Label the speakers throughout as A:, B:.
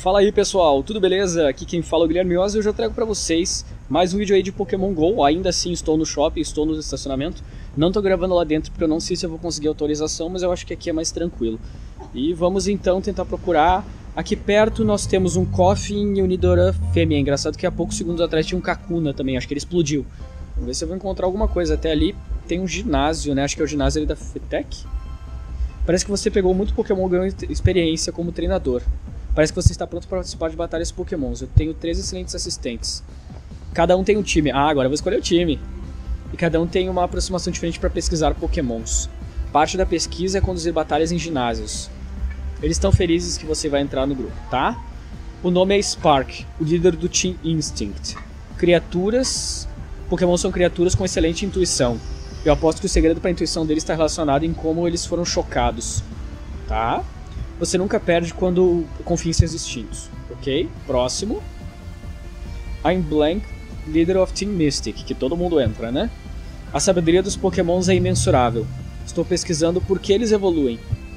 A: Fala aí pessoal, tudo beleza? Aqui quem fala é o Guilherme Miosa e eu já trago pra vocês mais um vídeo aí de Pokémon GO. Ainda assim estou no shopping, estou no estacionamento. Não tô gravando lá dentro porque eu não sei se eu vou conseguir autorização, mas eu acho que aqui é mais tranquilo. E vamos então tentar procurar. Aqui perto nós temos um Koffing e um Nidoran fêmea. Engraçado que há poucos segundos atrás tinha um Kakuna também, acho que ele explodiu. Vamos ver se eu vou encontrar alguma coisa. Até ali tem um ginásio, né? Acho que é o ginásio ali da FETEC. Parece que você pegou muito Pokémon, ganhou experiência como treinador. Parece que você está pronto para participar de batalhas Pokémons. Eu tenho 3 excelentes assistentes. Cada um tem um time. Ah, agora eu vou escolher o time. E cada um tem uma aproximação diferente para pesquisar Pokémons. Parte da pesquisa é conduzir batalhas em ginásios. Eles estão felizes que você vai entrar no grupo, tá? O nome é Spark, o líder do Team Instinct. Criaturas... Pokémon são criaturas com excelente intuição. Eu aposto que o segredo para a intuição deles está relacionado em como eles foram chocados. Tá? Você nunca perde quando confia em seus instintos. Ok? Próximo. I'm Blank, Leader of Team Mystic, que todo mundo entra, né? A sabedoria dos Pokémons é imensurável. Estou pesquisando por que eles evoluem.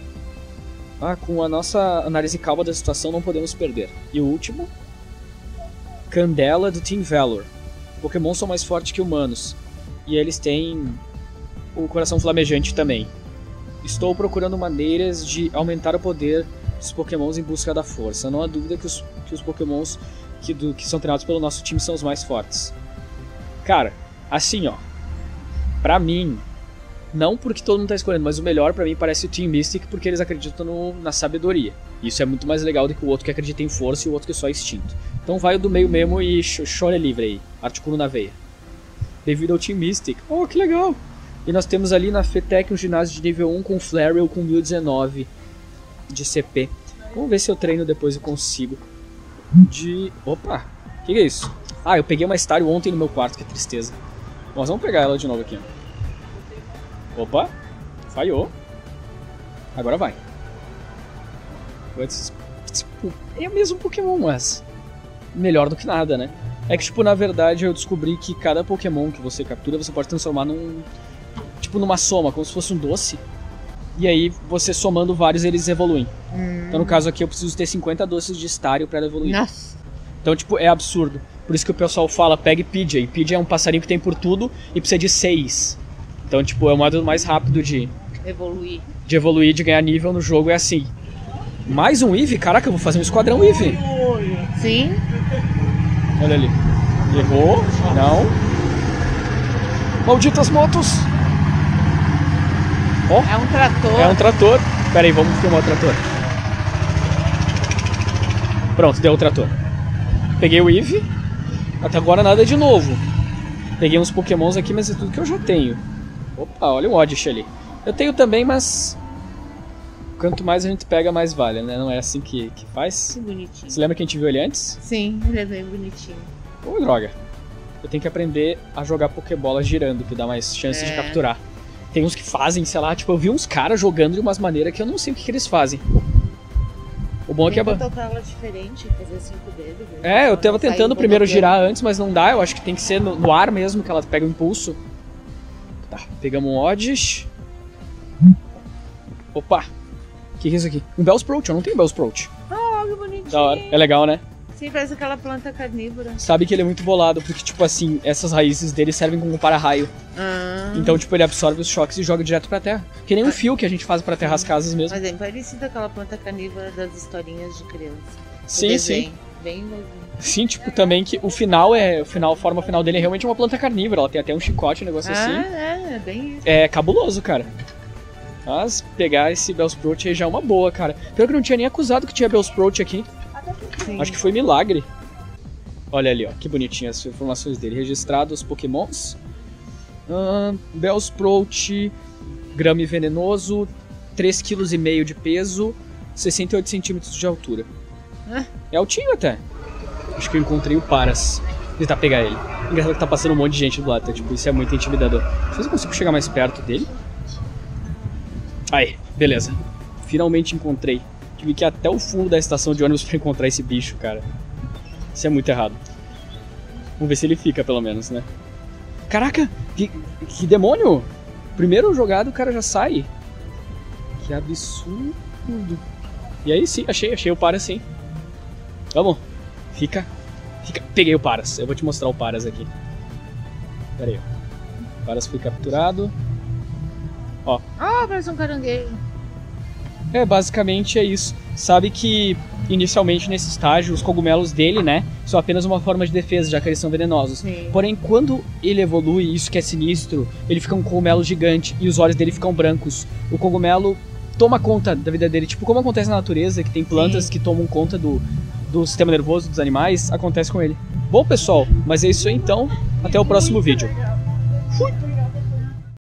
A: Ah, com a nossa análise calma da situação não podemos perder. E o último. Candela do Team Valor. Pokémon são mais fortes que humanos. E eles têm o coração flamejante também. Estou procurando maneiras de aumentar o poder dos Pokémons em busca da força. Não há dúvida que os Pokémons que são treinados pelo nosso time são os mais fortes. Cara, assim ó. Pra mim, não porque todo mundo tá escolhendo, mas o melhor pra mim parece o Team Mystic porque eles acreditam na sabedoria. Isso é muito mais legal do que o outro que acredita em força e o outro que é só instinto. Então vai o do meio mesmo e chora livre aí. Articulo na veia. Devido ao Team Mystic. Oh, que legal! E nós temos ali na FETEC um ginásio de nível 1 com Flareon com 1019 de CP. Vamos ver se eu treino depois e consigo. Opa! O que é isso? Ah, eu peguei uma Staryu ontem no meu quarto, que tristeza. Nós vamos pegar ela de novo aqui. Opa! Falhou. Agora vai. É o mesmo Pokémon, mas melhor do que nada, né? É que, tipo, na verdade eu descobri que cada Pokémon que você captura, você pode transformar numa soma, como se fosse um doce. E aí, você somando vários, eles evoluem. Então, no caso aqui, eu preciso ter 50 doces de Staryu pra ela evoluir. Nossa. Então, tipo, é absurdo. Por isso que o pessoal fala, pegue Pidgey. Pidgey é um passarinho que tem por tudo e precisa de 6. Então, tipo, é o modo mais rápido de evoluir, de ganhar nível no jogo, é assim. Mais um Eevee? Caraca, eu vou fazer um esquadrão Eevee.
B: Sim.
A: Olha ali. Errou. Não. Malditas motos. Oh,
B: é um trator.
A: É um trator. Pera aí, vamos filmar o trator. Pronto, deu o trator. Peguei o Eevee. Até agora nada de novo. Peguei uns Pokémons aqui, mas é tudo que eu já tenho. Opa, olha o Oddish ali. Eu tenho também, mas... Quanto mais a gente pega, mais vale, né? Não é assim que faz?
B: Que bonitinho.
A: Você lembra que a gente viu ele antes?
B: Sim, ele é bem bonitinho.
A: Ô, droga. Eu tenho que aprender a jogar Pokébola girando, que dá mais chance de capturar. Tem uns que fazem, sei lá, tipo, eu vi uns caras jogando de umas maneiras que eu não sei o que eles fazem. O bom é que
B: tocar ela diferente, fazer 5 dedos.
A: É, eu tava tentando primeiro girar antes, mas não dá. Eu acho que tem que ser no ar mesmo, que ela pega o impulso. Tá, pegamos um Oddish. Opa! O que é isso aqui? Um Bellsprout, eu não tenho Bellsprout.
B: Oh, que bonitinho.
A: Da hora, é legal, né?
B: Sim, parece aquela planta carnívora.
A: Sabe que ele é muito bolado, porque, tipo assim, essas raízes dele servem como para-raio. Então, tipo, ele absorve os choques e joga direto pra terra. Que nem um fio que a gente faz pra aterrar as casas mesmo.
B: Mas é parecido aquela planta carnívora das historinhas de criança.
A: Sim, sim.
B: Bem novinho.
A: Sim, tipo, também que a forma final dele é realmente uma planta carnívora. Ela tem até um chicote, um negócio assim.
B: É bem isso.
A: É cabuloso, cara. Mas pegar esse Bellsprout aí já é uma boa, cara. Pior que eu não tinha nem acusado que tinha Bellsprout aqui. Sim. Acho que foi milagre. Olha ali, ó, que bonitinho as informações dele. Registrado os Pokémons. Bellsprout, Grame venenoso, 3,5 kg de peso, 68 centímetros de altura. É altinho até. Acho que eu encontrei o Paras. Vou tentar pegar ele. Engraçado que tá passando um monte de gente do lado, tipo, isso é muito intimidador. Deixa eu ver se eu consigo chegar mais perto dele. Aí, beleza. Finalmente encontrei. Tive que ir até o fundo da estação de ônibus pra encontrar esse bicho, cara. Isso é muito errado. Vamos ver se ele fica, pelo menos, né? Caraca! Que demônio! Primeiro jogado o cara já sai. Que absurdo. E aí sim, achei o Paras sim. Vamos. Fica. Peguei o Paras. Eu vou te mostrar o Paras aqui. Pera aí. O Paras foi capturado. Ó.
B: Ah, parece um caranguejo.
A: Basicamente é isso. Sabe que inicialmente nesse estágio os cogumelos dele, né, são apenas uma forma de defesa, já que eles são venenosos.
B: Sim.
A: Porém, quando ele evolui, isso que é sinistro, ele fica um cogumelo gigante e os olhos dele ficam brancos. O cogumelo toma conta da vida dele, tipo como acontece na natureza, que tem plantas que tomam conta do sistema nervoso dos animais, acontece com ele. Bom, pessoal, mas é isso aí então. Até o próximo vídeo. Fui!